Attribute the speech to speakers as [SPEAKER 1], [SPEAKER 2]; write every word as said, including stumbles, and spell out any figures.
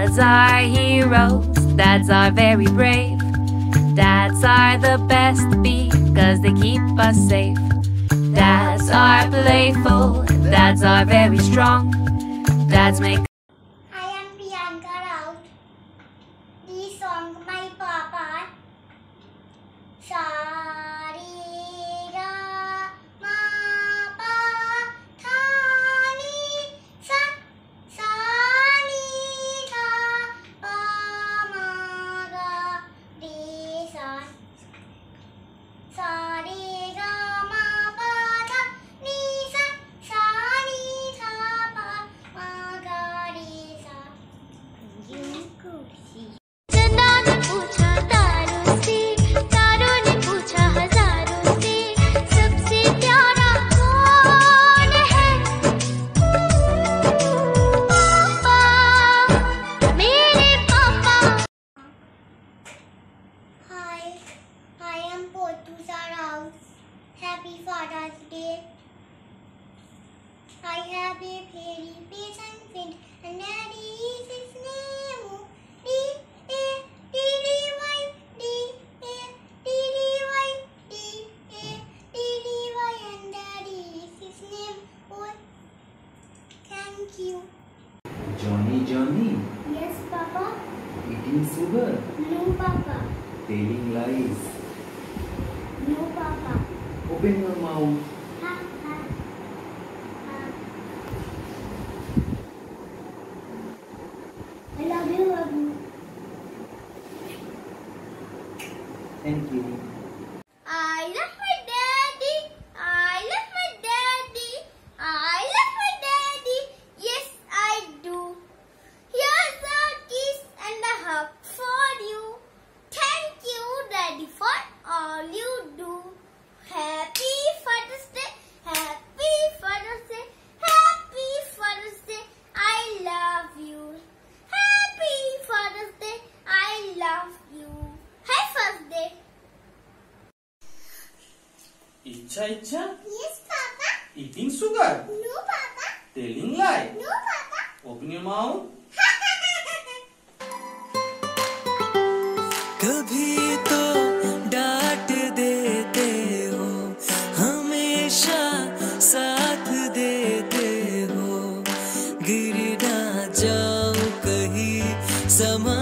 [SPEAKER 1] Dads are heroes, dads are very brave. Dads are the best because they keep us safe. Dads are playful, dads are very strong. Dads make.
[SPEAKER 2] I am Priyanka Raut. The song My Papa. Sa re ga ma pa tha ni sa sa ni tha pa ma ga re sa sa re ga ma pa tha ni sa sa ni tha pa ma ga re sa. चंदा ने पूछा तारों से, तारों ने पूछा हजारों से, सबसे प्यारा कौन है? पापा, मेरे पापा. Hi, I am Pothusa Rao. Happy Father's Day. I have a very patient friend, and daddy is his name. D A D D Y D A D D Y D A D D Y, and daddy is his name. Oh, thank you.
[SPEAKER 3] Johnny, Johnny,
[SPEAKER 2] Yes, Papa.
[SPEAKER 3] eating sugar,
[SPEAKER 2] No, Papa.
[SPEAKER 3] telling lies.
[SPEAKER 2] No, Papa.
[SPEAKER 3] Open your mouth.
[SPEAKER 2] Ha ha ha. I love you, love you.
[SPEAKER 3] Thank you.
[SPEAKER 2] I love my daddy. I love my daddy. I love my daddy. Yes, I do. Here's a kiss and a hug for you. Thank you, Daddy, for all you do. Happy Father's Day. Happy Father's Day. Happy Father's Day. I love you. Happy Father's Day. I love you. Happy Father's Day.
[SPEAKER 4] Icha Icha,
[SPEAKER 2] Yes, Papa.
[SPEAKER 4] eating sugar,
[SPEAKER 2] No, Papa.
[SPEAKER 4] telling lie.
[SPEAKER 2] No, Papa.
[SPEAKER 4] Open your mouth.
[SPEAKER 5] कभी तो डांट देते हो, हमेशा साथ देते हो, गिर ना जाऊं कहीं समा